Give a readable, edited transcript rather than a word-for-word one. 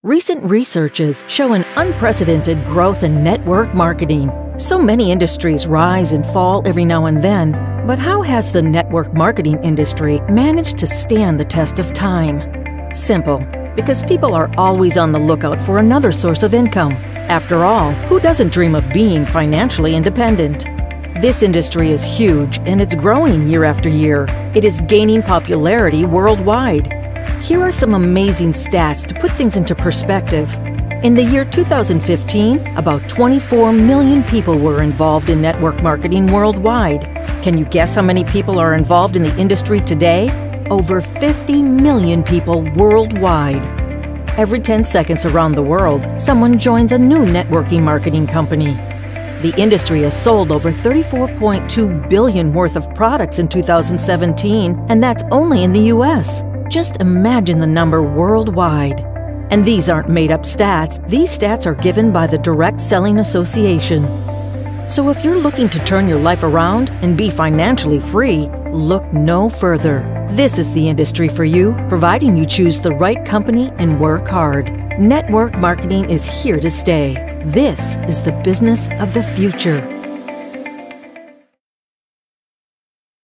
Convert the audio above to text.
Recent researches show an unprecedented growth in network marketing. So many industries rise and fall every now and then, but how has the network marketing industry managed to stand the test of time? Simple, because people are always on the lookout for another source of income. After all, who doesn't dream of being financially independent? This industry is huge and it's growing year after year. It is gaining popularity worldwide. Here are some amazing stats to put things into perspective. In the year 2015, about 24 million people were involved in network marketing worldwide. Can you guess how many people are involved in the industry today? Over 50 million people worldwide. Every 10 seconds around the world, someone joins a new networking marketing company. The industry has sold over $34.2 billion worth of products in 2017, and that's only in the US. Just imagine the number worldwide. And these aren't made-up stats. These stats are given by the Direct Selling Association. So if you're looking to turn your life around and be financially free, look no further. This is the industry for you, providing you choose the right company and work hard. Network marketing is here to stay. This is the business of the future.